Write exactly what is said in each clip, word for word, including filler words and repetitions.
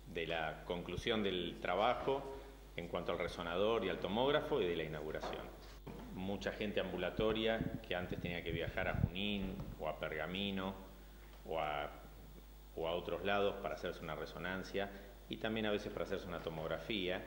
de la conclusión del trabajo en cuanto al resonador y al tomógrafo y de la inauguración. Mucha gente ambulatoria que antes tenía que viajar a Junín o a Pergamino o a, o a otros lados para hacerse una resonancia y también a veces para hacerse una tomografía.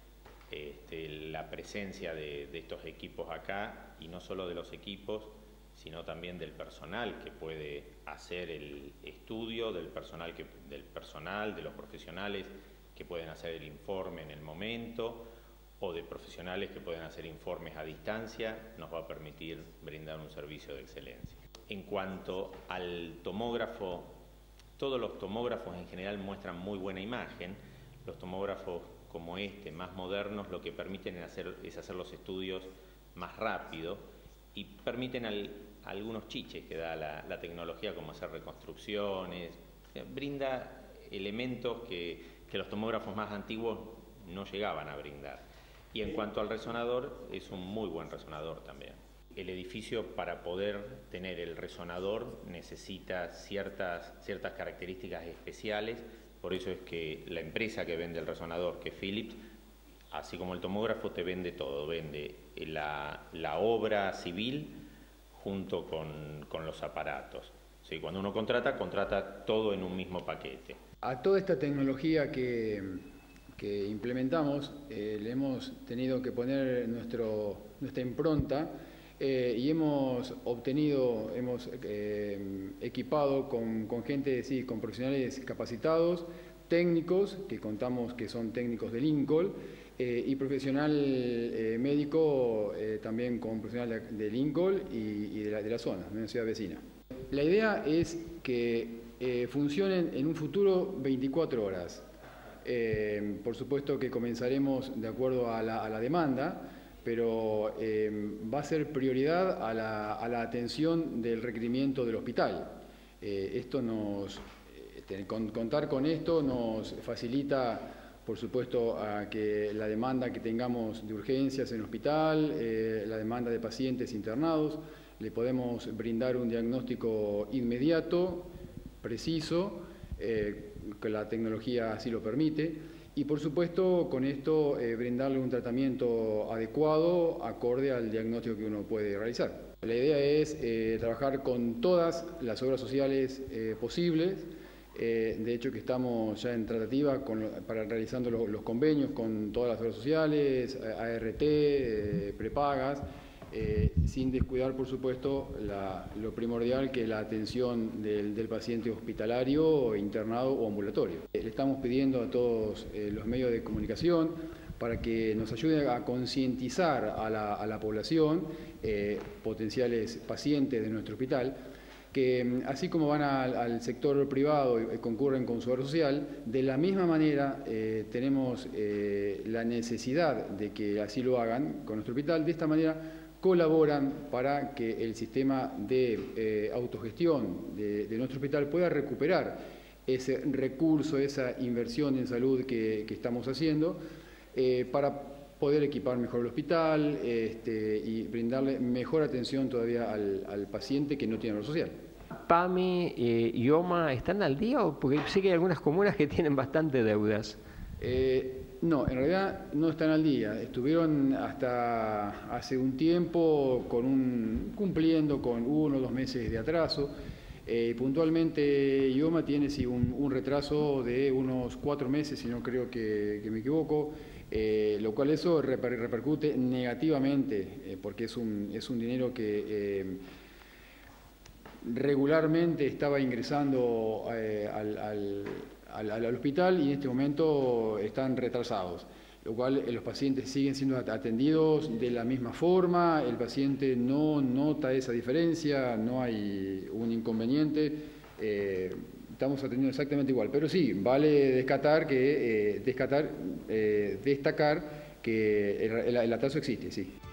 Este, la presencia de, de estos equipos acá, y no solo de los equipos, sino también del personal que puede hacer el estudio, del personal, que, del personal, de los profesionales que pueden hacer el informe en el momento, o de profesionales que pueden hacer informes a distancia, nos va a permitir brindar un servicio de excelencia. En cuanto al tomógrafo, todos los tomógrafos en general muestran muy buena imagen. Los tomógrafos como este, más modernos, lo que permiten es hacer, es hacer los estudios más rápido y permiten al, algunos chiches que da la, la tecnología, como hacer reconstrucciones, brinda elementos que, que los tomógrafos más antiguos no llegaban a brindar. Y en cuanto al resonador, es un muy buen resonador también. El edificio, para poder tener el resonador, necesita ciertas, ciertas características especiales. Por eso es que la empresa que vende el resonador, que es Philips, así como el tomógrafo, te vende todo. Vende la, la obra civil junto con, con los aparatos. ¿Sí? Cuando uno contrata, contrata todo en un mismo paquete. A toda esta tecnología que, que implementamos, eh, le hemos tenido que poner nuestro, nuestra impronta eh, y hemos obtenido, hemos eh, equipado con, con gente, sí, con profesionales capacitados, técnicos, que contamos que son técnicos del Lincoln, eh, y profesional eh, médico eh, también con profesional de, de Lincoln y, y de, la, de la zona, de una ciudad vecina. La idea es que eh, funcionen en un futuro veinticuatro horas. Eh, por supuesto que comenzaremos de acuerdo a la, a la demanda, pero eh, va a ser prioridad a la, a la atención del requerimiento del hospital. Eh, esto nos, eh, con, contar con esto nos facilita, por supuesto, a que la demanda que tengamos de urgencias en el hospital, eh, la demanda de pacientes internados, le podemos brindar un diagnóstico inmediato, preciso, eh, que la tecnología así lo permite. Y por supuesto, con esto eh, brindarle un tratamiento adecuado, acorde al diagnóstico que uno puede realizar. La idea es eh, trabajar con todas las obras sociales eh, posibles. Eh, de hecho, que estamos ya en tratativa con, para realizando los, los convenios con todas las obras sociales, A R T, eh, prepagas, eh, sin descuidar, por supuesto, la, lo primordial que es la atención del, del paciente hospitalario, internado o ambulatorio. Eh, le estamos pidiendo a todos eh, los medios de comunicación para que nos ayuden a concientizar a la, a la población, eh, potenciales pacientes de nuestro hospital, que así como van al, al sector privado y concurren con su obra social, de la misma manera eh, tenemos eh, la necesidad de que así lo hagan con nuestro hospital. De esta manera colaboran para que el sistema de eh, autogestión de, de nuestro hospital pueda recuperar ese recurso, esa inversión en salud que, que estamos haciendo, eh, para poder equipar mejor el hospital este, y brindarle mejor atención todavía al, al paciente que no tiene obra social. ¿PAMI eh, y OMA están al día? Porque sé que hay algunas comunas que tienen bastante deudas. Eh, no, en realidad no están al día. Estuvieron hasta hace un tiempo con un, cumpliendo con uno o dos meses de atraso. Eh, puntualmente IOMA tiene sí, un, un retraso de unos cuatro meses, si no creo que, que me equivoco, eh, lo cual eso reper, repercute negativamente, eh, porque es un, es un dinero que eh, regularmente estaba ingresando eh, al, al, al, al hospital y en este momento están retrasados, lo cual eh, los pacientes siguen siendo atendidos de la misma forma, el paciente no nota esa diferencia, no hay un inconveniente, eh, estamos atendiendo exactamente igual, pero sí, vale descatar que, eh, descatar, eh, destacar que el, el, el atraso existe, sí.